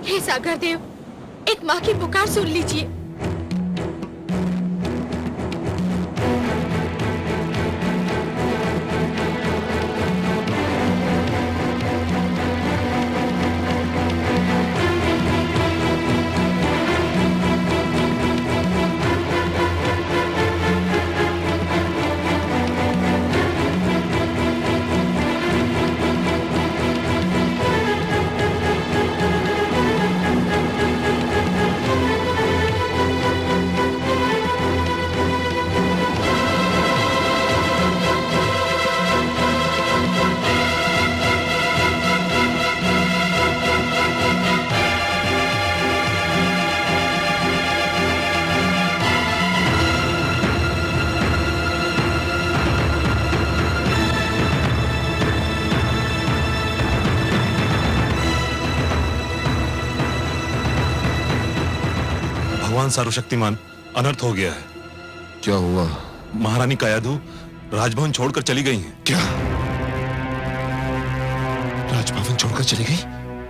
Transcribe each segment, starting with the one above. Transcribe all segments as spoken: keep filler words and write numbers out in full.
हे सागर देव, एक माँ की पुकार सुन लीजिए। भगवान सर्वशक्तिमान, अनर्थ हो गया है। क्या हुआ? महारानी कायाधु राजभवन छोड़कर चली गई हैं। क्या? राजभवन छोड़कर चली गई?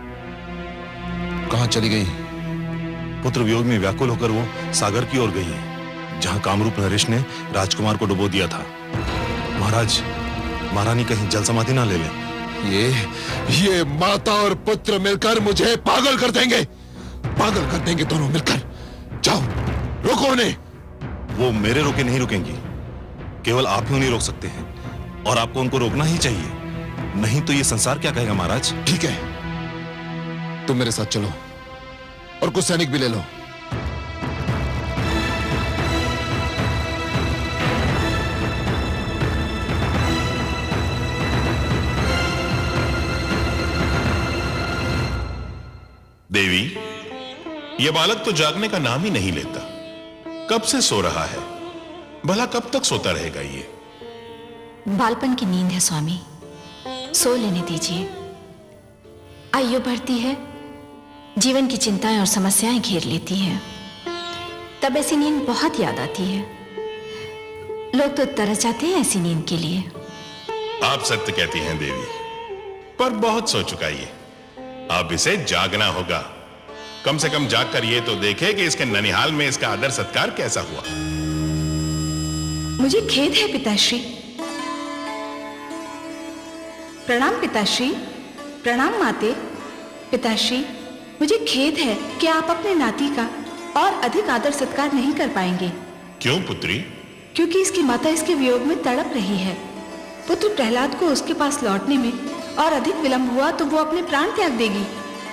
कहां चली गई? पुत्र वियोग में व्याकुल होकर वो सागर की ओर गई हैं, जहां कामरूप नरेश ने राजकुमार को डुबो दिया था। महाराज, महारानी कहीं जल समाधि ना ले लें। ये ये माता और पुत्र मिलकर मुझे पागल कर देंगे, पागल कर देंगे दोनों मिलकर। जाओ, रोको उन्हें। वो मेरे रोके नहीं रुकेंगी, केवल आप ही उन्हें रोक सकते हैं, और आपको उनको रोकना ही चाहिए, नहीं तो ये संसार क्या कहेगा महाराज। ठीक है, तुम मेरे साथ चलो और कुछ सैनिक भी ले लो। देवी, यह बालक तो जागने का नाम ही नहीं लेता। कब से सो रहा है, भला कब तक सोता रहेगा ये? बालपन की नींद है स्वामी, सो लेने दीजिए। आयु बढ़ती है, जीवन की चिंताएं और समस्याएं घेर लेती हैं, तब ऐसी नींद बहुत याद आती है। लोग तो तरस जाते हैं ऐसी नींद के लिए। आप सत्य कहती हैं देवी, पर बहुत सो चुका ये, अब इसे जागना होगा। कम से कम जागकर ये तो देखे कि इसके ननिहाल में इसका आदर सत्कार कैसा हुआ। मुझे खेद है पिताश्री। प्रणाम पिताश्री। प्रणाम माते। पिताश्री, मुझे खेद है कि आप अपने नाती का और अधिक आदर सत्कार नहीं कर पाएंगे। क्यों पुत्री? क्योंकि इसकी माता इसके वियोग में तड़प रही है। पुत्र प्रहलाद को उसके पास लौटने में और अधिक विलंब हुआ तो वो अपने प्राण त्याग देगी।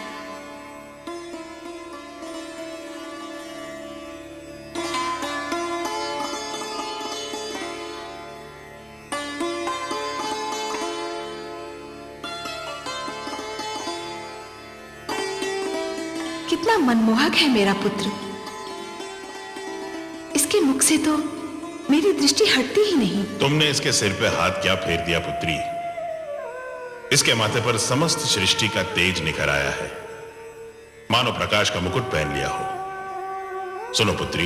कितना मनमोहक है मेरा पुत्र। इसके मुख से तो मेरी दृष्टि हटती ही नहीं। तुमने इसके सिर पे हाथ क्या फेर दिया पुत्री? इसके माथे पर समस्त सृष्टि का तेज निखर आया है, मानो प्रकाश का मुकुट पहन लिया हो। सुनो पुत्री,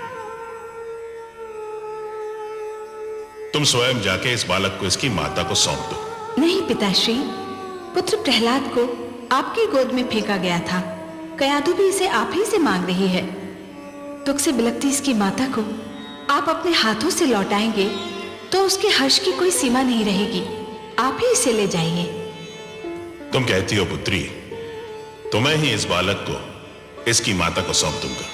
तुम स्वयं जाके इस बालक को इसकी माता को सौंप दो। नहीं पिताश्री, पुत्र प्रहलाद को आपकी गोद में फेंका गया था। कयाधु भी इसे आप ही से मांग रही है। दुख से बिलखती इसकी माता को आप अपने हाथों से लौटाएंगे तो उसके हर्ष की कोई सीमा नहीं रहेगी। आप ही इसे ले जाइए। तुम कहती हो पुत्री, तुम्हें ही इस बालक को इसकी माता को सौंप दूंगा।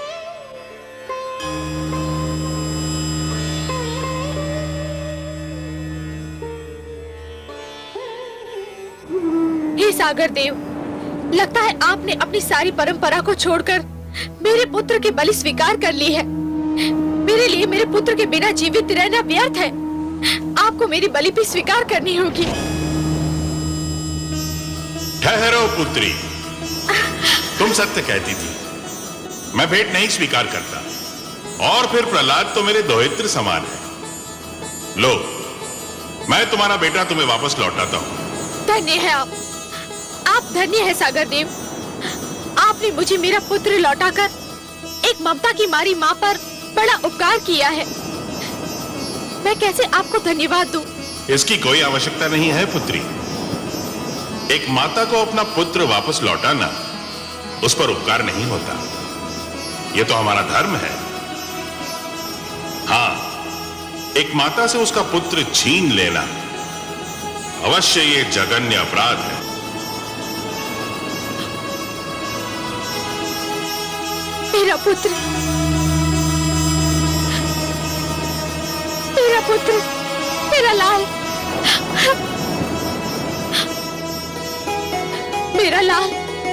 हे सागर देव, लगता है आपने अपनी सारी परंपरा को छोड़कर मेरे पुत्र की बलि स्वीकार कर ली है। मेरे लिए मेरे पुत्र के बिना जीवित रहना व्यर्थ है। आपको मेरी बलि भी स्वीकार करनी होगी। ठहरो पुत्री, तुम सत्य कहती थी, मैं भेंट नहीं स्वीकार करता। और फिर प्रहलाद तो मेरे दोहित्र समान है। लो, मैं तुम्हारा बेटा तुम्हें वापस लौटाता हूं। धन्य है आप, आप धन्य है सागर देव। आपने मुझे मेरा पुत्र लौटाकर एक ममता की मारी मां पर बड़ा उपकार किया है। मैं कैसे आपको धन्यवाद दूं? इसकी कोई आवश्यकता नहीं है पुत्री। एक माता को अपना पुत्र वापस लौटाना उस पर उपकार नहीं होता। यह तो हमारा धर्म है। हां, एक माता से उसका पुत्र छीन लेना अवश्य ये जघन्य अपराध है। मेरा पुत्र, मेरा पुत्र, मेरा लाल, मेरा लाल।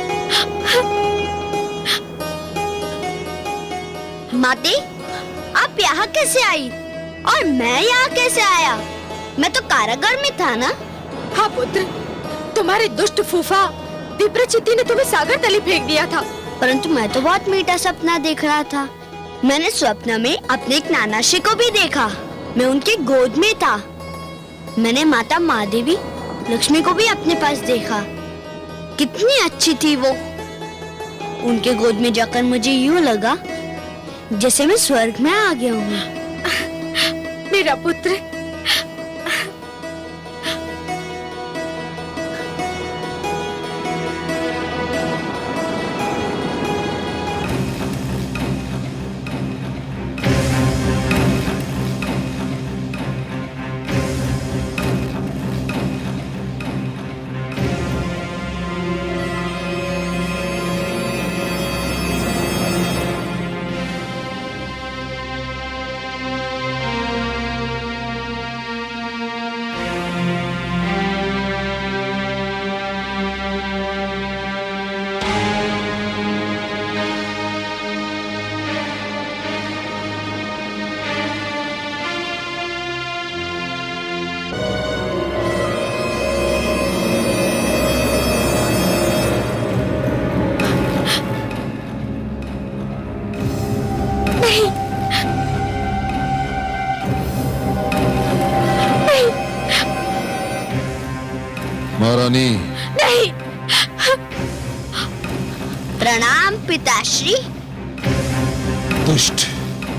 माते, आप यहाँ कैसे आई और मैं यहाँ कैसे आया? मैं तो कारागार में था ना। हाँ पुत्र, तुम्हारे दुष्ट फूफा विप्रचित्ति ने तुम्हें सागर तले फेंक दिया था। परंतु मैं तो बहुत मीठा सपना देख रहा था। मैंने स्वप्न में अपने एक नानाशी को भी देखा। मैं उनके गोद में था। मैंने माता महादेवी लक्ष्मी को भी अपने पास देखा। कितनी अच्छी थी वो। उनके गोद में जाकर मुझे यूं लगा जैसे मैं स्वर्ग में आ गया हूँ। मेरा पुत्र, महारानी। नहीं। प्रणाम पिताश्री। दुष्ट,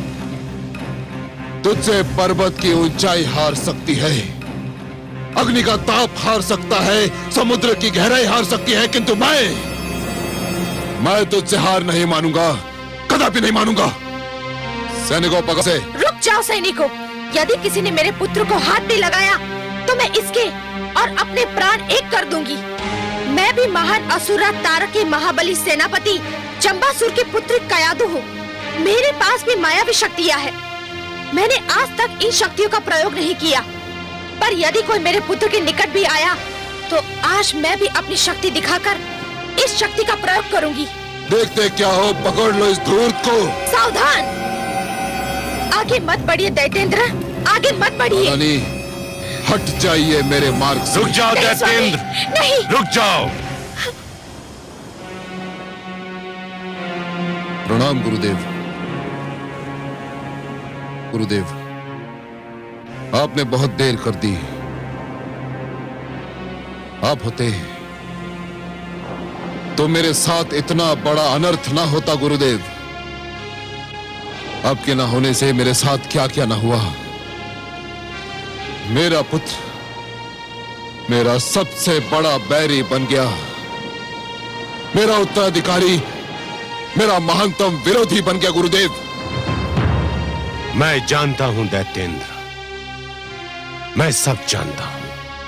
तुझसे पर्वत की ऊंचाई हार सकती है, अग्नि का ताप हार सकता है, समुद्र की गहराई हार सकती है, किंतु मैं मैं तुझसे हार नहीं मानूंगा, कदापि नहीं मानूंगा। सैनिकों, पकड़ से। रुक जाओ सैनिकों। यदि किसी ने मेरे पुत्र को हाथ भी लगाया तो मैं इसके और अपने प्राण एक कर दूंगी। मैं भी महान असुरा तारक के महाबली सेनापति चंबासुर के पुत्र कयादु हूँ। मेरे पास भी मायावी शक्तियाँ हैं। मैंने आज तक इन शक्तियों का प्रयोग नहीं किया, पर यदि कोई मेरे पुत्र के निकट भी आया तो आज मैं भी अपनी शक्ति दिखाकर इस शक्ति का प्रयोग करूंगी। देखते क्या हो, पकड़ लो इस धूर्त को। सावधान, आगे मत बढ़िए दैत्येंद्र, आगे मत बढ़िए। रानी, हट जाइए मेरे मार्ग से। रुक जाओ दैत्येंद्र, नहीं, रुक जाओ। प्रणाम गुरुदेव। गुरुदेव, आपने बहुत देर कर दी। आप होते तो मेरे साथ इतना बड़ा अनर्थ ना होता गुरुदेव। आपके ना होने से मेरे साथ क्या क्या ना हुआ। मेरा पुत्र मेरा सबसे बड़ा बैरी बन गया। मेरा उत्तराधिकारी मेरा महानतम विरोधी बन गया गुरुदेव। मैं जानता हूं दैत्येंद्र, मैं सब जानता हूं।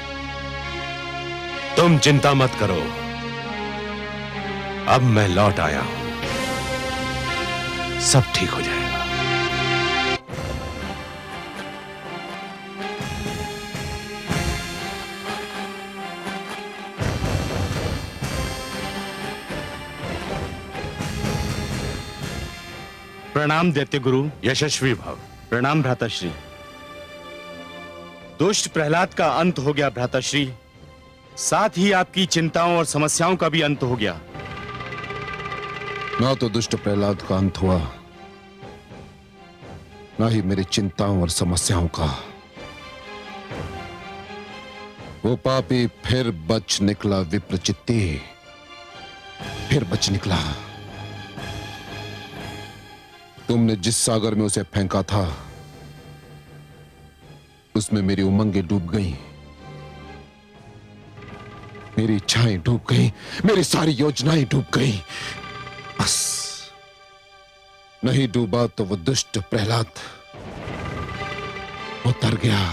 तुम चिंता मत करो, अब मैं लौट आया हूं, सब ठीक हो जाएगा। प्रणाम दैत्य गुरु। यशस्वी भव। प्रणाम भ्राताश्री। दुष्ट प्रहलाद का अंत हो गया भ्राताश्री, साथ ही आपकी चिंताओं और समस्याओं का भी अंत हो गया। ना तो दुष्ट प्रहलाद का अंत हुआ, ना ही मेरी चिंताओं और समस्याओं का। वो पापी फिर बच निकला विप्रचित्ति, फिर बच निकला। तुमने जिस सागर में उसे फेंका था उसमें मेरी उमंगें डूब गईं, मेरी इच्छाएं डूब गईं, मेरी सारी योजनाएं डूब गईं। बस नहीं डूबा तो वो दुष्ट प्रहलाद उतर गया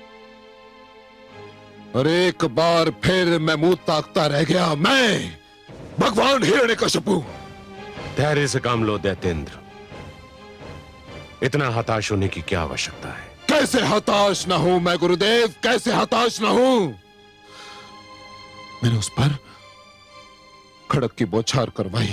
और एक बार फिर मैं मुंह ताकता रह गया। मैं भगवान हिरण्यकशिपु। धैर्य से काम लो दैत्येंद्र, इतना हताश होने की क्या आवश्यकता है? कैसे हताश ना हूं मैं गुरुदेव, कैसे हताश ना हूं। मैंने उस पर खड़क की बौछार करवाई,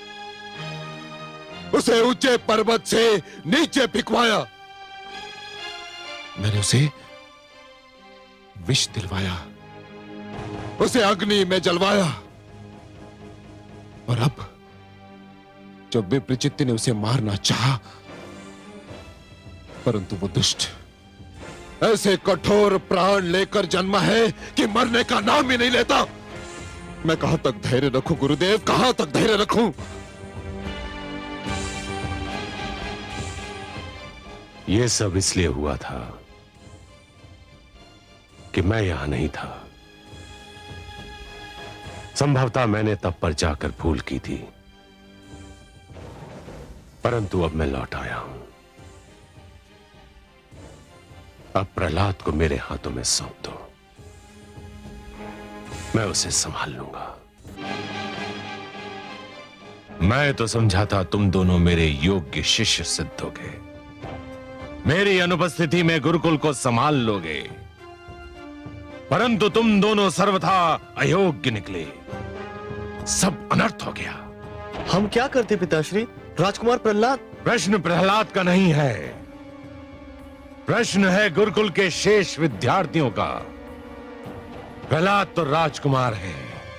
उसे ऊंचे पर्वत से नीचे फिकवाया, मैंने उसे विष दिलवाया, उसे अग्नि में जलवाया, और अब जब विप्रचित्त ने उसे मारना चाहा, परंतु वो दुष्ट ऐसे कठोर प्राण लेकर जन्मा है कि मरने का नाम ही नहीं लेता। मैं कहां तक धैर्य रखूं गुरुदेव, कहां तक धैर्य रखूं? यह सब इसलिए हुआ था कि मैं यहां नहीं था। संभवतः मैंने तब पर जाकर भूल की थी, परंतु अब मैं लौट आया हूं। अब प्रहलाद को मेरे हाथों में सौंप दो, मैं उसे संभाल लूंगा। मैं तो समझा था तुम दोनों मेरे योग्य शिष्य सिद्ध होगे, मेरी अनुपस्थिति में गुरुकुल को संभाल लोगे, परंतु तुम दोनों सर्वथा अयोग्य निकले। सब अनर्थ हो गया। हम क्या करते पिताश्री? राजकुमार प्रहलाद। प्रश्न प्रहलाद का नहीं है, प्रश्न है गुरुकुल के शेष विद्यार्थियों का। प्रहलाद तो राजकुमार है,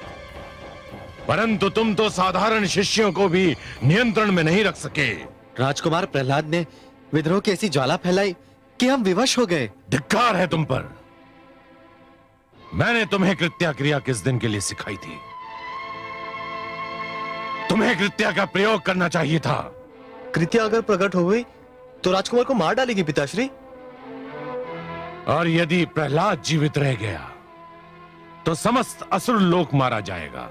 परंतु तुम तो साधारण शिष्यों को भी नियंत्रण में नहीं रख सके। राजकुमार प्रहलाद ने विद्रोह की ऐसी ज्वाला फैलाई कि हम विवश हो गए। धिक्कार है तुम पर। मैंने तुम्हें कृत्या क्रिया किस दिन के लिए सिखाई थी? तुम्हें कृत्या का प्रयोग करना चाहिए था। कृत्या अगर प्रकट हो गई तो राजकुमार को मार डालेगी पिताश्री। और यदि प्रहलाद जीवित रह गया तो समस्त असुर लोक मारा जाएगा।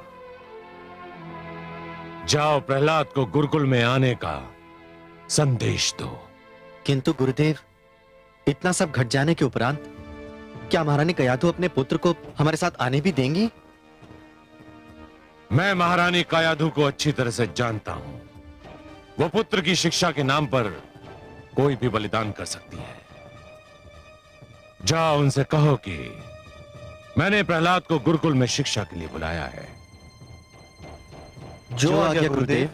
जाओ प्रहलाद को गुरुकुल में आने का संदेश दो। किंतु गुरुदेव, इतना सब घट जाने के उपरांत क्या महारानी कयाधु अपने पुत्र को हमारे साथ आने भी देंगी? मैं महारानी कयाधु को अच्छी तरह से जानता हूं। वो पुत्र की शिक्षा के नाम पर कोई भी बलिदान कर सकती है। जाओ उनसे कहो कि मैंने प्रहलाद को गुरुकुल में शिक्षा के लिए बुलाया है। जो आज्ञा गुरुदेव।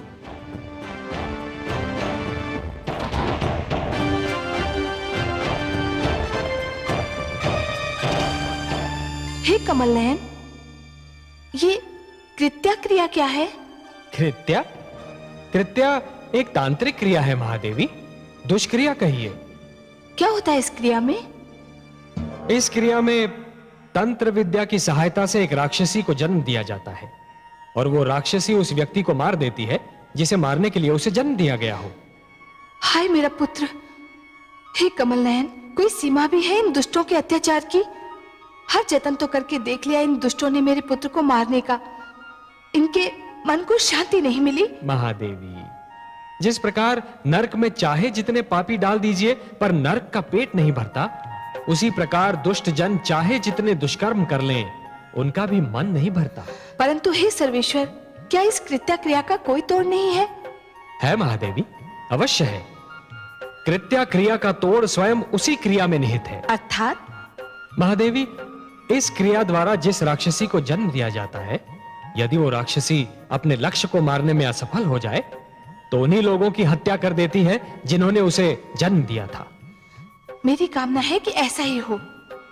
हे कमल नयन, ये कृत्या क्रिया क्या है? कृत्या? कृत्या एक तांत्रिक क्रिया है महादेवी, दुष्क्रिया कहिए। क्या होता है इस क्रिया में? इस क्रिया में तंत्र विद्या की सहायता से एक राक्षसी को जन्म दिया जाता है, और वो राक्षसी उस व्यक्ति को मार देती है जिसे मारने के लिए उसे जन्म दिया गया हो। हाय मेरा पुत्र। हे कमल नयन, कोई सीमा भी है इन दुष्टों के अत्याचार की? हर जतन तो करके देख लिया इन दुष्टों ने मेरे पुत्र को मारने का, इनके मन को शांति नहीं मिली। महादेवी, जिस प्रकार नरक में चाहे जितने पापी डाल दीजिए पर नरक का पेट नहीं भरता, उसी प्रकार दुष्ट जन चाहे जितने दुष्कर्म कर लें, उनका भी मन नहीं भरता। परंतु हे सर्वेश्वर, क्या इस कृत्या क्रिया का कोई तोड़ नहीं है? है महादेवी, अवश्य है। कृत्या क्रिया का तोड़ स्वयं उसी क्रिया में निहित है। अर्थात? महादेवी, इस क्रिया द्वारा जिस राक्षसी को जन्म दिया जाता है, यदि वो राक्षसी अपने लक्ष्य को मारने में असफल हो जाए तो उन्हीं लोगों की हत्या कर देती है जिन्होंने उसे जन्म दिया था। मेरी कामना है कि ऐसा ही हो।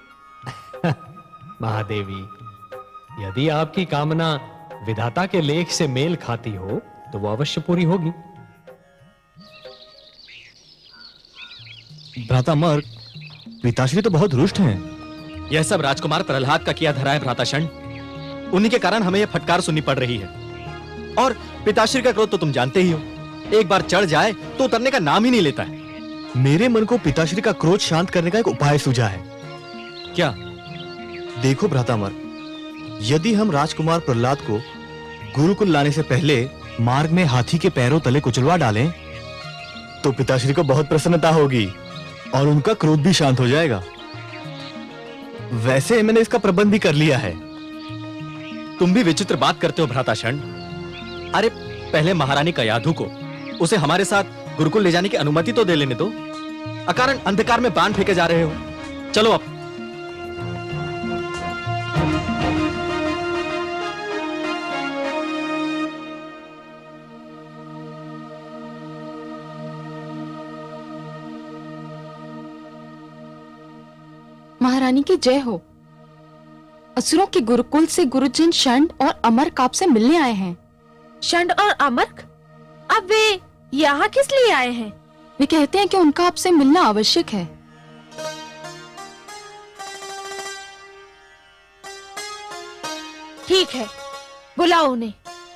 महादेवी, यदि आपकी कामना विधाता के लेख से मेल खाती हो तो वो अवश्य पूरी होगी। भ्राता मर्ग, पिताश्री तो बहुत रुष्ट हैं। यह सब राजकुमार प्रहलाद का किया धरा है भ्राताशण। उन्हीं के कारण हमें यह फटकार सुननी पड़ रही है। और पिताश्री का क्रोध तो तुम जानते ही हो, एक बार चढ़ जाए तो उतरने का नाम ही नहीं लेता है। मेरे मन को पिताश्री का क्रोध शांत करने का एक उपाय सूझा है। क्या? देखो भ्रातामर, यदि हम राजकुमार प्रहलाद को गुरुकुल लाने से पहले मार्ग में हाथी के पैरों तले कुचलवा डालें तो पिताश्री को बहुत प्रसन्नता होगी और उनका क्रोध भी शांत हो जाएगा। वैसे मैंने इसका प्रबंध भी कर लिया है। तुम भी विचित्र बात करते हो भ्राताशंड। अरे पहले महारानी कयाधु को उसे हमारे साथ गुरुकुल ले जाने की अनुमति तो दे लेने दो। अकारण अंधकार में बाण फेंके जा रहे हो। चलो अब। महारानी की जय हो। असुरों के गुरुकुल से गुरुजन शंड और अमरक आपसे मिलने आए हैं। शंड और अमरक? अब वे यहाँ किस लिए आए हैं? वे कहते हैं कि उनका आपसे मिलना आवश्यक है। ठीक है, बुलाओ उन्हें।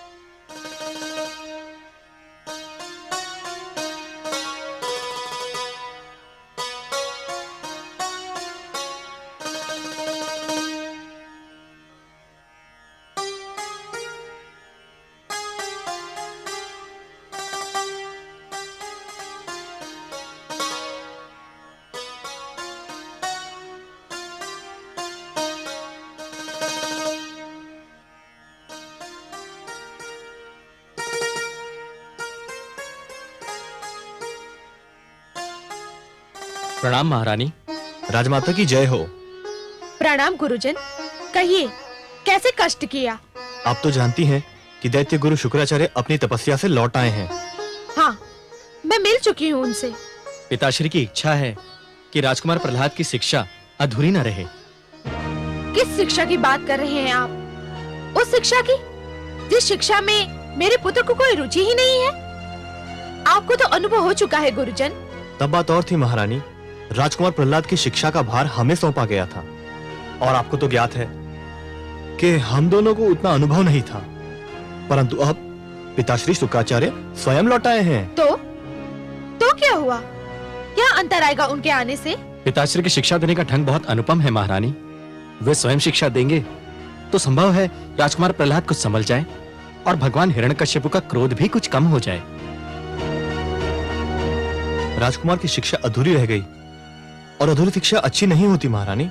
प्रणाम महारानी। राजमाता की जय हो। प्रणाम गुरुजन। कहिए, कैसे कष्ट किया? आप तो जानती हैं कि दैत्य गुरु शुक्राचार्य अपनी तपस्या से लौट आए हैं। हाँ, मैं मिल चुकी हूँ उनसे। पिताश्री की इच्छा है कि राजकुमार प्रहलाद की शिक्षा अधूरी न रहे। किस शिक्षा की बात कर रहे हैं आप? उस शिक्षा की जिस शिक्षा में मेरे पुत्र को कोई रुचि ही नहीं है। आपको तो अनुभव हो चुका है गुरुजन। तब बात और थी महारानी। राजकुमार प्रहलाद की शिक्षा का भार हमें सौंपा गया था और आपको तो ज्ञात है कि हम दोनों को उतना अनुभव नहीं था, परंतु अब पिताश्री शुक्राचार्य स्वयं लौट आए हैं। तो तो क्या हुआ? क्या अंतर आएगा उनके आने से? पिताश्री की शिक्षा देने का ढंग बहुत अनुपम है महारानी। वे स्वयं शिक्षा देंगे तो संभव है राजकुमार प्रहलाद कुछ संभल जाए और भगवान हिरण्यकश्यप का क्रोध भी कुछ कम हो जाए। राजकुमार की शिक्षा अधूरी रह गई और अधूरी शिक्षा अच्छी नहीं होती महारानी।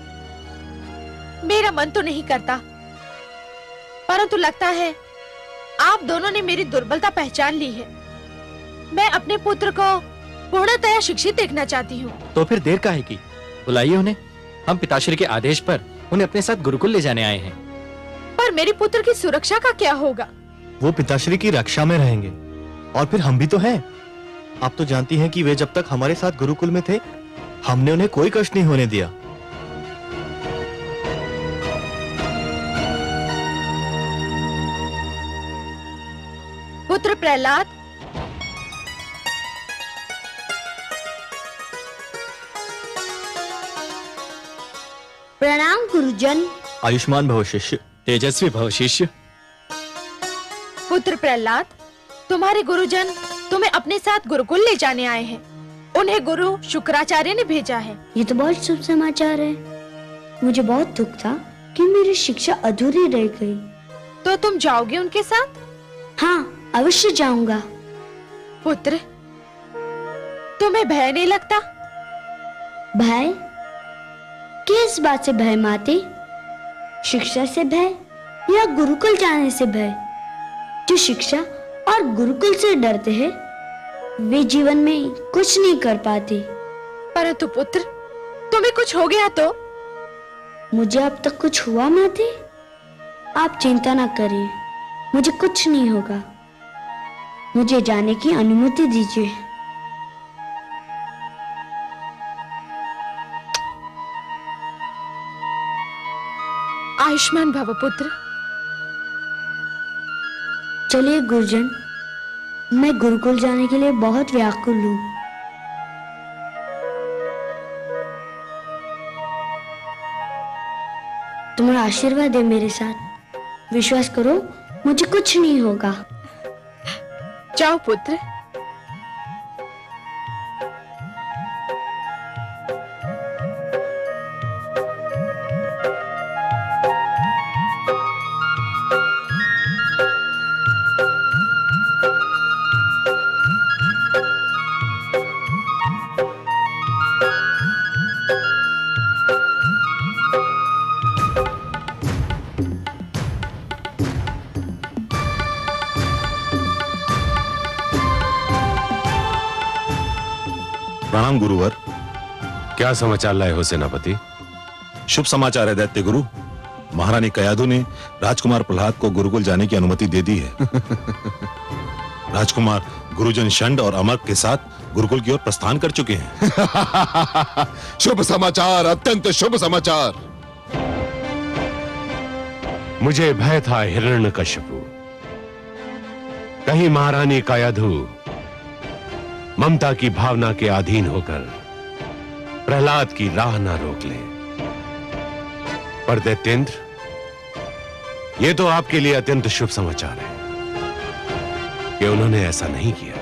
मेरा मन तो नहीं करता, परंतु लगता है आप दोनों ने मेरी दुर्बलता पहचान ली है। मैं अपने पुत्र को पूर्णतया शिक्षित देखना चाहती हूँ। तो फिर देर काहे की? बुलाइए उन्हें। हम पिताश्री के आदेश पर उन्हें अपने साथ गुरुकुल ले जाने आए हैं। पर मेरे पुत्र की सुरक्षा का क्या होगा? वो पिताश्री की रक्षा में रहेंगे और फिर हम भी तो हैं। आप तो जानती हैं कि वे जब तक हमारे साथ गुरुकुल में थे हमने उन्हें कोई कष्ट नहीं होने दिया। पुत्र प्रहलाद, प्रणाम गुरुजन। आयुष्मान भव शिष्य। तेजस्वी भव शिष्य। पुत्र प्रहलाद, तुम्हारे गुरुजन तुम्हें अपने साथ गुरुकुल ले जाने आए हैं। उन्हें गुरु शुक्राचार्य ने भेजा है। ये तो बहुत शुभ समाचार है। मुझे बहुत दुख था कि मेरी शिक्षा अधूरी रह गई। तो तुम जाओगे उनके साथ? हाँ, अवश्य जाऊंगा। पुत्र, तुम्हें भय नहीं लगता? भय? किस बात से भय माते? शिक्षा से भय या गुरुकुल जाने से भय? जो शिक्षा और गुरुकुल से डरते हैं वे जीवन में कुछ नहीं कर पाते। परंतु पुत्र, तुम्हें कुछ हो गया तो? मुझे अब तक कुछ हुआ माते? आप चिंता ना करिए, मुझे कुछ नहीं होगा। मुझे जाने की अनुमति दीजिए। आयुष्मान भव पुत्र। चलिए गुरुजन, मैं गुरुकुल जाने के लिए बहुत व्याकुल हूँ। तुम्हारा आशीर्वाद है मेरे साथ। विश्वास करो, मुझे कुछ नहीं होगा। जाओ पुत्र। प्रणाम गुरुवर। क्या समाचार लाए हो सेनापति? शुभ समाचार है दैत्य गुरु। महारानी कयाधु ने राजकुमार प्रहलाद को गुरुकुल जाने की अनुमति दे दी है। राजकुमार गुरुजन षंड और अमर के साथ गुरुकुल की ओर प्रस्थान कर चुके हैं। शुभ समाचार, अत्यंत शुभ समाचार। मुझे भय था हिरण्यकशिपु, कहीं महारानी कयाधु ममता की भावना के अधीन होकर प्रहलाद की राह ना रोक ले। पर दैत्येंद्र, यह तो आपके लिए अत्यंत शुभ समाचार है कि उन्होंने ऐसा नहीं किया।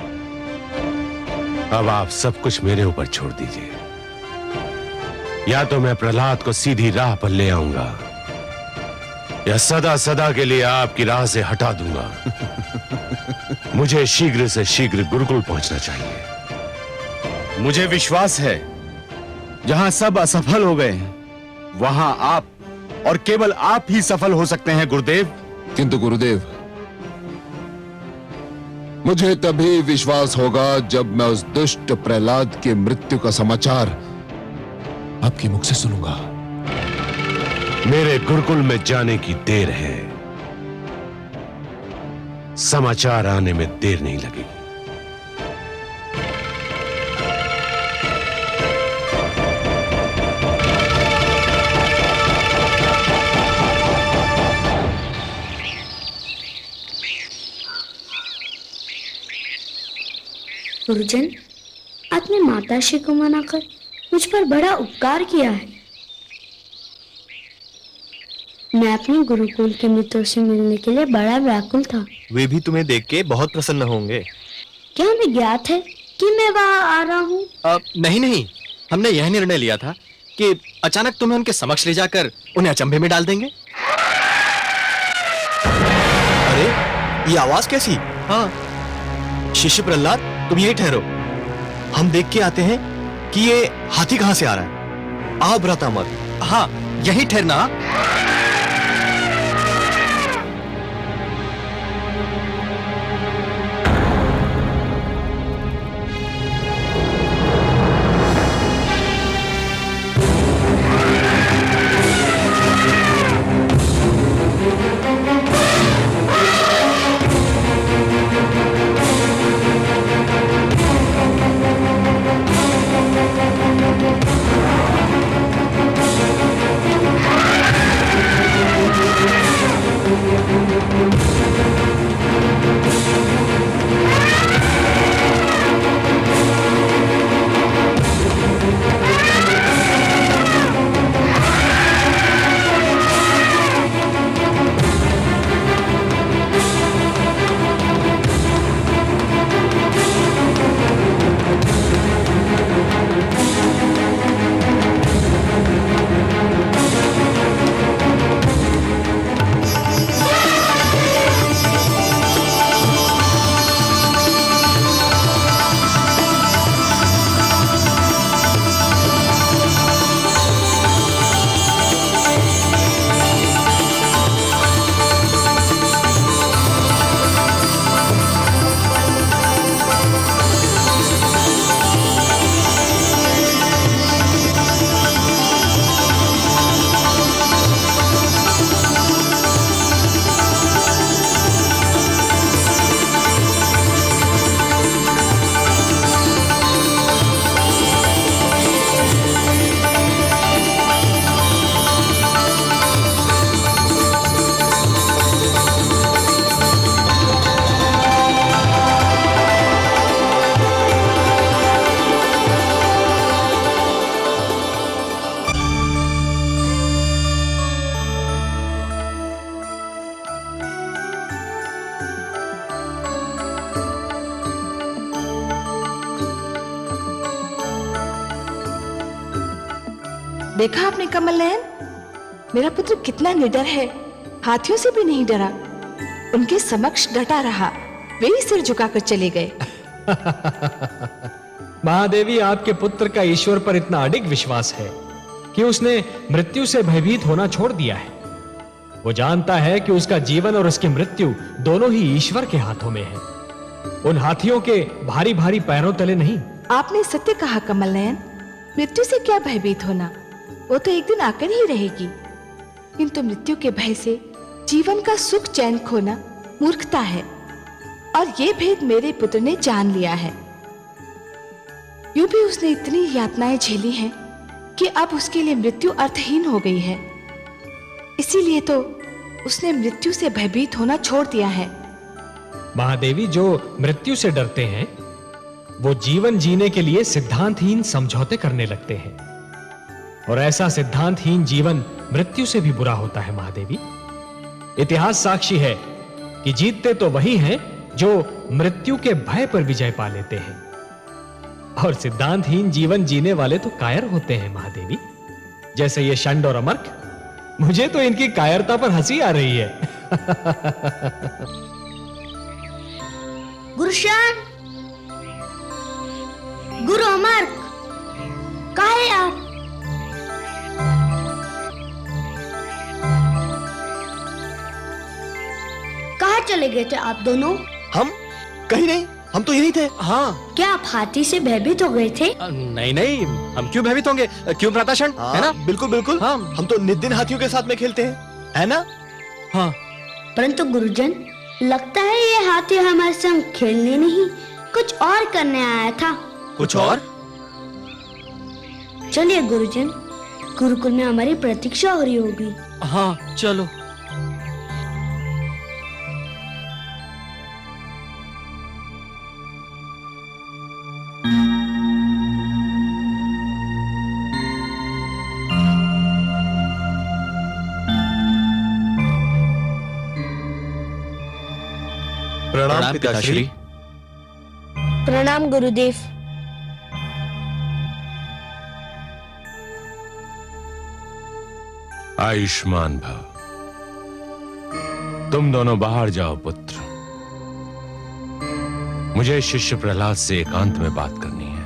अब आप सब कुछ मेरे ऊपर छोड़ दीजिए। या तो मैं प्रहलाद को सीधी राह पर ले आऊंगा या सदा सदा के लिए आपकी राह से हटा दूंगा। मुझे शीघ्र से शीघ्र गुरुकुल पहुंचना चाहिए। मुझे विश्वास है जहां सब असफल हो गए हैं वहां आप और केवल आप ही सफल हो सकते हैं गुरुदेव। किंतु गुरुदेव, मुझे तभी विश्वास होगा जब मैं उस दुष्ट प्रहलाद की मृत्यु का समाचार आपके मुख से सुनूंगा। मेरे गुरुकुल में जाने की देर है, समाचार आने में देर नहीं लगेगी। गुरुजन, आपने माताश्री को मनाकर मुझ पर बड़ा उपकार किया है। मैं अपने गुरुकुल के मित्रों से मिलने के लिए बड़ा व्याकुल था। वे भी तुम्हें देख के बहुत प्रसन्न होंगे। क्या उन्हें ज्ञात है कि मैं वहां आ रहा हूँ? अब नहीं नहीं, हमने यह निर्णय लिया था कि अचानक तुम्हें उनके समक्ष ले जाकर उन्हें अचंभे में डाल देंगे। अरे ये आवाज कैसी? हाँ, शिष्य प्रहलाद, तुम यही ठहरो, हम देख के आते हैं कि ये हाथी कहां से आ रहा है। आ भ्राता मत। हाँ, यही ठहरना। देखा आपने कमल नयन, मेरा पुत्र कितना निडर है, हाथियों से भी नहीं डरा। उनके समक्ष डटा रहा, वे ही सिर झुकाकर चले गए। महादेवी, आपके पुत्र का ईश्वर पर इतना अडिग विश्वास है कि उसने मृत्यु से भयभीत होना छोड़ दिया है। वो जानता है कि उसका जीवन और उसकी मृत्यु दोनों ही ईश्वर के हाथों में है। उन हाथियों के भारी भारी पैरों तले नहीं, आपने सत्य कहा कमल नयन। मृत्यु से क्या भयभीत होना, वो तो एक दिन आकर ही रहेगी। किंतु मृत्यु के भय से जीवन का सुख चैन खोना मूर्खता है, और ये भेद मेरे पुत्र ने जान लिया है। यूं भी उसने इतनी यातनाएं झेली हैं कि अब उसके लिए मृत्यु अर्थहीन हो गई है। इसीलिए तो उसने मृत्यु से भयभीत होना छोड़ दिया है। महादेवी, जो मृत्यु से डरते हैं वो जीवन जीने के लिए सिद्धांतहीन समझौते करने लगते हैं, और ऐसा सिद्धांतहीन जीवन मृत्यु से भी बुरा होता है। महादेवी, इतिहास साक्षी है कि जीतते तो वही हैं जो मृत्यु के भय पर विजय पा लेते हैं, और सिद्धांतहीन जीवन जीने वाले तो कायर होते हैं। महादेवी, जैसे ये षंड और अमर्क, मुझे तो इनकी कायरता पर हंसी आ रही है। गुरुशान, गुरु अमर्क, कहाँ है आप? कहाँ चले गए थे आप दोनों? हम कहीं नहीं, हम तो यहीं थे। हाँ। क्या आप हाथी से भयभीत हो गए थे? नहीं नहीं, हम क्यों भयभीत होंगे? क्यों भ्राताशण? हाँ, है ना? बिल्कुल बिल्कुल। हाँ, हम तो नित दिन हाथियों के साथ में खेलते हैं, है ना? हाँ। परंतु गुरुजन, लगता है ये हाथी हमारे संग खेलने नहीं, कुछ और करने आया था। कुछ और? चलिए गुरुजन, गुरुकुल में हमारी प्रतीक्षा हो रही होगी। हाँ, चलो। प्रणाम पिताश्री। प्रणाम गुरुदेव। आयुष्मान भव। तुम दोनों बाहर जाओ पुत्र, मुझे शिष्य प्रहलाद से एकांत में बात करनी है।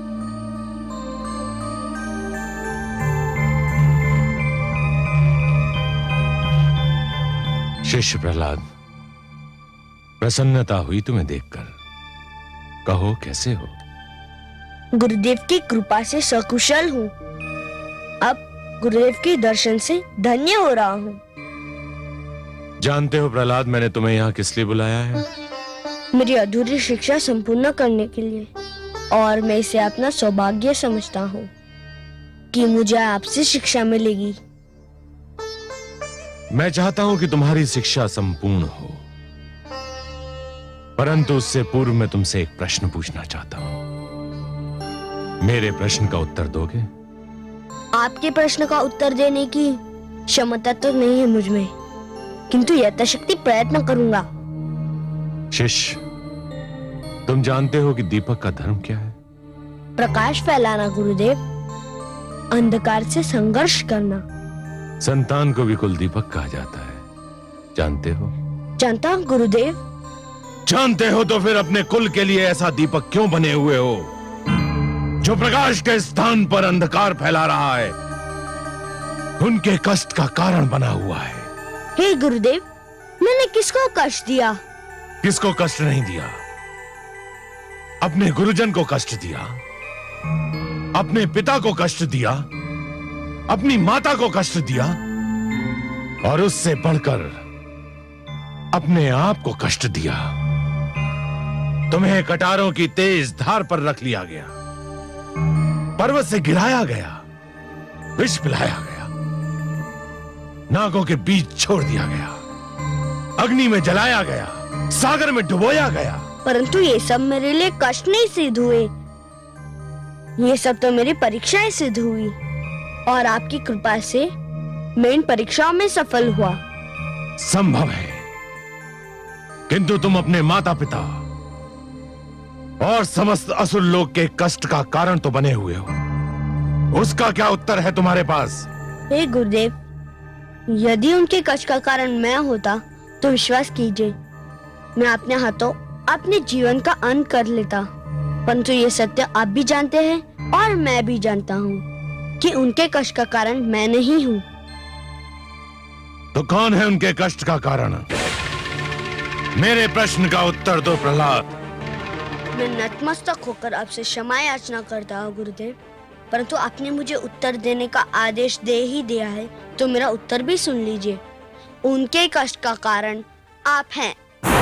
शिष्य प्रहलाद, प्रसन्नता हुई तुम्हें देखकर। कहो कैसे हो? गुरुदेव की कृपा से सकुशल हूँ। अब गुरुदेव के दर्शन से धन्य हो रहा हूँ। जानते हो प्रहलाद, मैंने तुम्हें यहाँ किस लिए बुलाया है? मेरी अधूरी शिक्षा संपूर्ण करने के लिए, और मैं इसे अपना सौभाग्य समझता हूँ कि मुझे आपसे शिक्षा मिलेगी। मैं चाहता हूं कि तुम्हारी शिक्षा संपूर्ण हो, परंतु उससे पूर्व मैं तुमसे एक प्रश्न पूछना चाहता हूं। मेरे प्रश्न का उत्तर दोगे? आपके प्रश्न का उत्तर देने की क्षमता तो नहीं है मुझ में, किंतु यथाशक्ति प्रयत्न करूंगा। शिष्य, तुम जानते हो कि दीपक का धर्म क्या है? प्रकाश फैलाना गुरुदेव, अंधकार से संघर्ष करना। संतान को भी कुल दीपक कहा जाता है, जानते हो? जानता हूं गुरुदेव। जानते हो तो फिर अपने कुल के लिए ऐसा दीपक क्यों बने हुए हो जो प्रकाश के स्थान पर अंधकार फैला रहा है, उनके कष्ट का कारण बना हुआ है। हे गुरुदेव, मैंने किसको कष्ट दिया? किसको कष्ट नहीं दिया? अपने गुरुजन को कष्ट दिया, अपने पिता को कष्ट दिया, अपनी माता को कष्ट दिया, और उससे बढ़कर अपने आप को कष्ट दिया। तुम्हें कटारों की तेज धार पर रख लिया गया, पर्वत से गिराया गया, विष पिलाया गया, नागों के बीच छोड़ दिया गया, अग्नि में जलाया गया, सागर में डुबोया गया। परंतु ये सब मेरे लिए कष्ट नहीं सिद्ध हुए, ये सब तो मेरी परीक्षाएं सिद्ध हुई, और आपकी कृपा से मैं इन परीक्षाओं में सफल हुआ। संभव है, किंतु तुम अपने माता पिता और समस्त असुर लोग के कष्ट का कारण तो बने हुए हो। उसका क्या उत्तर है तुम्हारे पास? हे गुरुदेव, यदि उनके कष्ट का कारण मैं होता तो विश्वास कीजिए, मैं अपने हाथों अपने जीवन का अंत कर लेता। परंतु ये सत्य आप भी जानते हैं और मैं भी जानता हूँ कि उनके कष्ट का कारण मैं नहीं हूँ। तो कौन है उनके कष्ट का कारण? मेरे प्रश्न का उत्तर दो प्रहलाद। मैं नतमस्तक होकर आपसे क्षमा याचना करता हूँ गुरुदेव, परंतु आपने मुझे उत्तर देने का आदेश दे ही दिया है, तो मेरा उत्तर भी सुन लीजिए। उनके कष्ट का कारण आप हैं।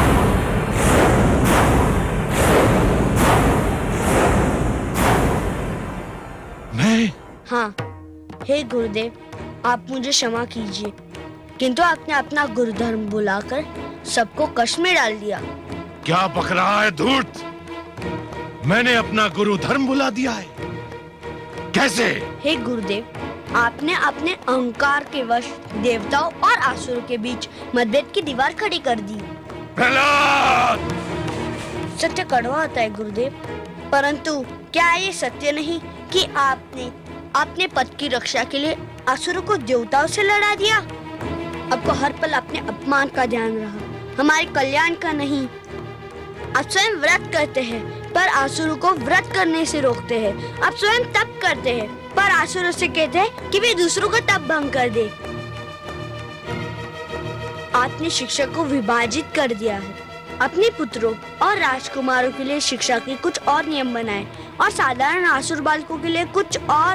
मैं? हाँ, हे गुरुदेव, आप मुझे क्षमा कीजिए, किंतु आपने अपना गुरुधर्म बुलाकर सबको कष्ट में डाल दिया। क्या बक रहा है धूर्त? मैंने अपना गुरु धर्म बुला दिया है? कैसे? हे गुरुदेव, आपने अपने अहंकार के वश देवताओं और आसुरों के बीच मतभेद की दीवार खड़ी कर दी। प्रहलाद! सत्य कड़वा होता है गुरुदेव, परंतु क्या ये सत्य नहीं कि आपने अपने पद की रक्षा के लिए आसुरों को देवताओं से लड़ा दिया? आपको हर पल अपने अपमान का ध्यान रहा, हमारे कल्याण का नहीं। आप स्वयं व्रत करते हैं पर आसुरों को व्रत करने से रोकते हैं। आप स्वयं तप करते हैं पर आसुरों से कहते हैं कि वे दूसरों का तप भंग कर दे। आपने शिक्षा को विभाजित कर दिया है। अपने पुत्रों और राजकुमारों के लिए शिक्षा के कुछ और नियम बनाए और साधारण आसुर बालकों के लिए कुछ और।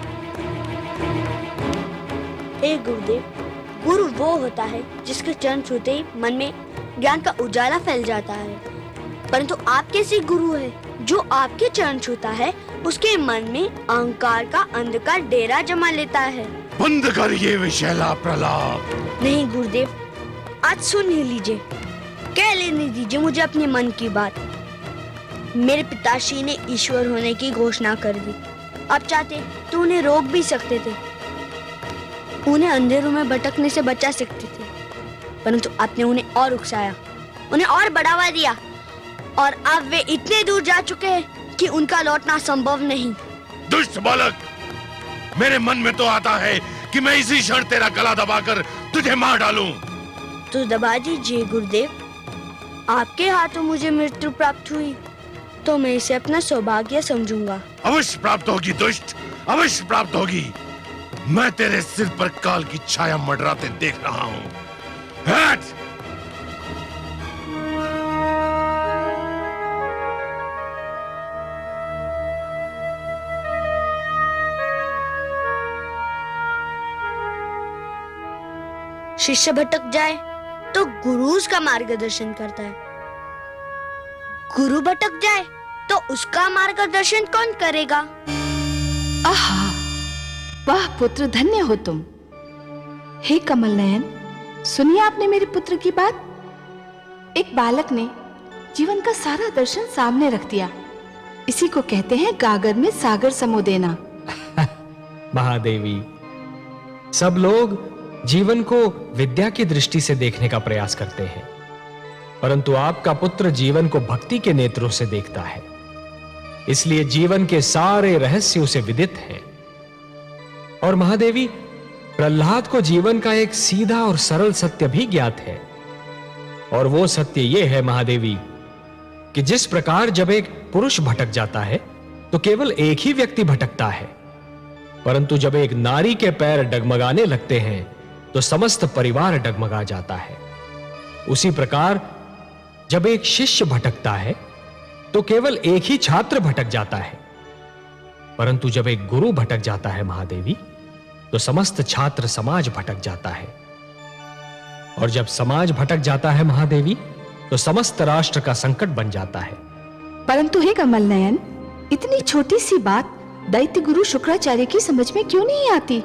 हे गुरुदेव, गुरु वो होता है जिसके चरण छूते ही मन में ज्ञान का उजाला फैल जाता है, परंतु आप कैसे गुरु है जो आपके चरण छूता है उसके मन में अहंकार का अंधकार डेरा जमा लेता है। बंद कर ये विषैला प्रलाप। नहीं गुरुदेव, आज सुन ही लीजिए, कह लेने दीजिए मुझे अपने मन की बात। मेरे पिताश्री ने ईश्वर होने की घोषणा कर दी। आप चाहते तो उन्हें रोक भी सकते थे, उन्हें अंधेरों में भटकने से बचा सकते थे, परंतु आपने उन्हें और उकसाया, उन्हें और बढ़ावा दिया, और अब वे इतने दूर जा चुके हैं कि उनका लौटना संभव नहीं। दुष्ट बालक, मेरे मन में तो आता है कि मैं इसी क्षण तेरा गला दबाकर तुझे मार डालूं। तो दबा दीजिए गुरुदेव, आपके हाथों मुझे मृत्यु प्राप्त हुई तो मैं इसे अपना सौभाग्य समझूंगा। अवश्य प्राप्त होगी दुष्ट, अवश्य प्राप्त होगी। मैं तेरे सिर पर काल की छाया मंडराते देख रहा हूं। हट! शिष्य भटक जाए तो गुरु उसका मार्गदर्शन करता है, गुरु भटक जाए तो उसका मार्गदर्शन कौन करेगा? आहा, वाह पुत्र, धन्य हो तुम। हे कमल नयन, सुनिए आपने मेरे पुत्र की बात। एक बालक ने जीवन का सारा दर्शन सामने रख दिया। इसी को कहते हैं गागर में सागर समो देना। महादेवी, सब लोग जीवन को विद्या की दृष्टि से देखने का प्रयास करते हैं, परंतु आपका पुत्र जीवन को भक्ति के नेत्रों से देखता है, इसलिए जीवन के सारे रहस्य उसे विदित हैं। और महादेवी, प्रहलाद को जीवन का एक सीधा और सरल सत्य भी ज्ञात है, और वो सत्य ये है महादेवी कि जिस प्रकार जब एक पुरुष भटक जाता है तो केवल एक ही व्यक्ति भटकता है, परंतु जब एक नारी के पैर डगमगाने लगते हैं तो समस्त परिवार डगमगा जाता है। उसी प्रकार जब एक शिष्य भटकता है तो केवल एक ही छात्र भटक जाता है, परंतु जब एक गुरु भटक जाता है महादेवी तो समस्त छात्र समाज भटक जाता है, और जब समाज भटक जाता है महादेवी तो समस्त राष्ट्र का संकट बन जाता है। परंतु हे कमल नयन, इतनी छोटी सी बात दैत्य गुरु शुक्राचार्य की समझ में क्यों नहीं आती?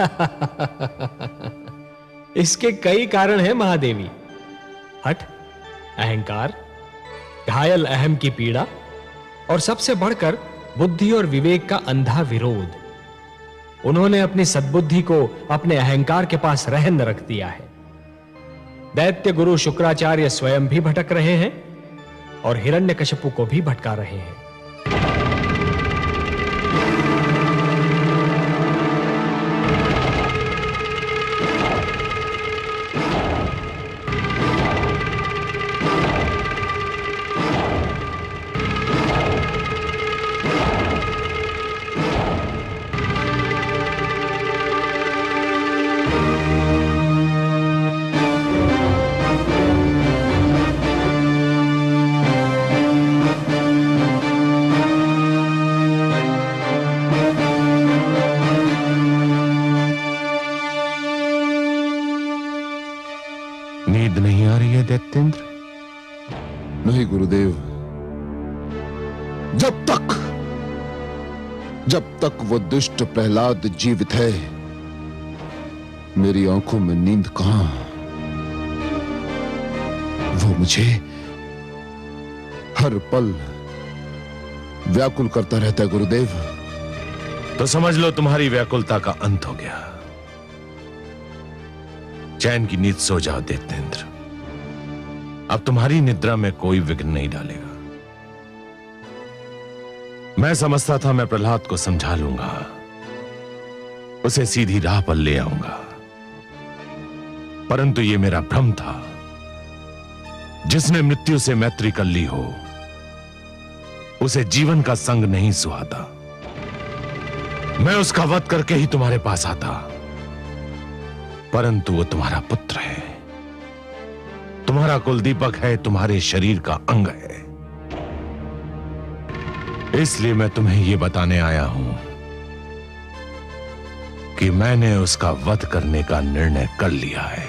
इसके कई कारण हैं महादेवी। हठ, अहंकार, घायल अहम की पीड़ा, और सबसे बढ़कर बुद्धि और विवेक का अंधा विरोध। उन्होंने अपनी सद्बुद्धि को अपने अहंकार के पास रहन रख दिया है। दैत्य गुरु शुक्राचार्य स्वयं भी भटक रहे हैं और हिरण्यकशिपु को भी भटका रहे हैं। नहीं गुरुदेव, जब तक जब तक वो दुष्ट प्रहलाद जीवित है, मेरी आंखों में नींद कहां? वो मुझे हर पल व्याकुल करता रहता है गुरुदेव। तो समझ लो तुम्हारी व्याकुलता का अंत हो गया। चैन की नींद सो जाओ दैत्येंद्र। अब तुम्हारी निद्रा में कोई विघ्न नहीं डालेगा। मैं समझता था मैं प्रहलाद को समझा लूंगा, उसे सीधी राह पर ले आऊंगा, परंतु यह मेरा भ्रम था। जिसने मृत्यु से मैत्री कर ली हो, उसे जीवन का संग नहीं सुहाता। मैं उसका वध करके ही तुम्हारे पास आता, परंतु वो तुम्हारा पुत्र है, तुम्हारा कुलदीपक है, तुम्हारे शरीर का अंग है। इसलिए मैं तुम्हें यह बताने आया हूं कि मैंने उसका वध करने का निर्णय कर लिया है।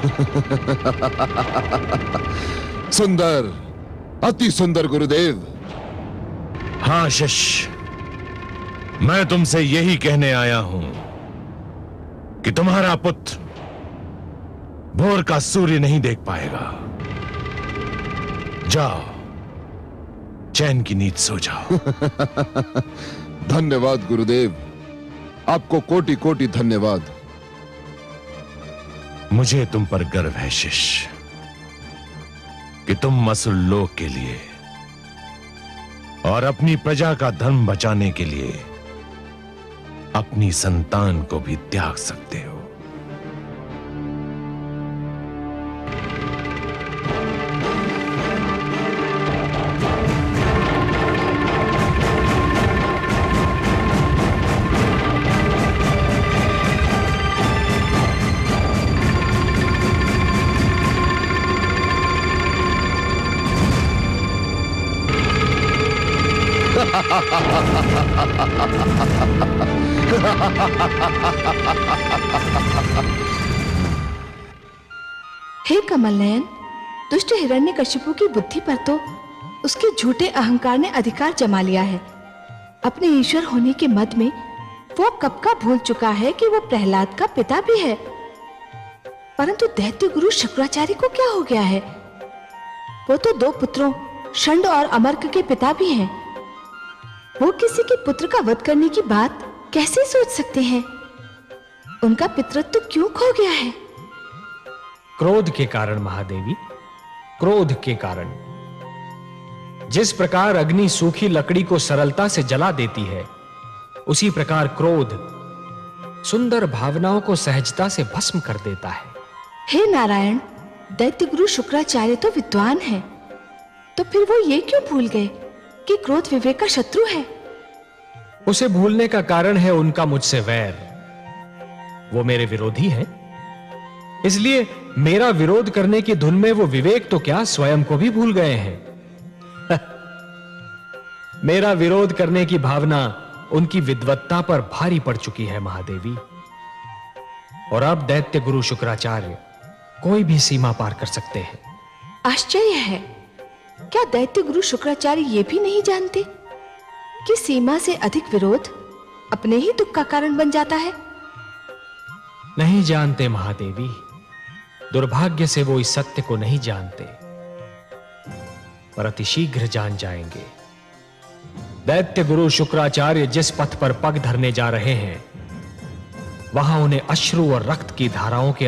सुंदर, अति सुंदर गुरुदेव। हां शिष्य, मैं तुमसे यही कहने आया हूं कि तुम्हारा पुत्र भोर का सूर्य नहीं देख पाएगा। जाओ, चैन की नींद सो जाओ। धन्यवाद गुरुदेव, आपको कोटि कोटि धन्यवाद। मुझे तुम पर गर्व है शिष्य कि तुम मसुल लोक के लिए और अपनी प्रजा का धर्म बचाने के लिए अपनी संतान को भी त्याग सकते हो। हे कमल नयन, दुष्ट हिरण्यकशिपु की बुद्धि पर तो उसके झूठे अहंकार ने अधिकार जमा लिया है। अपने ईश्वर होने के मद में वो कब का भूल चुका है कि वो प्रहलाद का पिता भी है। परंतु दैत्य गुरु शुक्राचार्य को क्या हो गया है? वो तो दो पुत्रों षंड और अमर्क के पिता भी हैं। वो किसी के पुत्र का वध करने की बात कैसे सोच सकते हैं? उनका पितृत्व तो क्यों खो गया है? क्रोध के कारण महादेवी, क्रोध के कारण। जिस प्रकार अग्नि सूखी लकड़ी को सरलता से जला देती है, उसी प्रकार क्रोध सुंदर भावनाओं को सहजता से भस्म कर देता है। हे नारायण, दैत्य गुरु शुक्राचार्य तो विद्वान हैं, तो फिर वो ये क्यों भूल गए कि क्रोध विवेक का शत्रु है? उसे भूलने का कारण है उनका मुझसे वैर। वो मेरे विरोधी हैं, इसलिए मेरा विरोध करने की धुन में वो विवेक तो क्या स्वयं को भी भूल गए हैं। मेरा विरोध करने की भावना उनकी विद्वत्ता पर भारी पड़ चुकी है महादेवी। और अब दैत्य गुरु शुक्राचार्य कोई भी सीमा पार कर सकते हैं। आश्चर्य है, क्या दैत्य गुरु शुक्राचार्य ये भी नहीं जानते कि सीमा से अधिक विरोध अपने ही दुख का कारण बन जाता है? नहीं जानते महादेवी, दुर्भाग्य से वो इस सत्य को नहीं जानते, पर अतिशीघ्र जान जाएंगे। दैत्य गुरु शुक्राचार्य जिस पथ पर पग धरने जा रहे हैं, वहां उन्हें अश्रु और रक्त की धाराओं के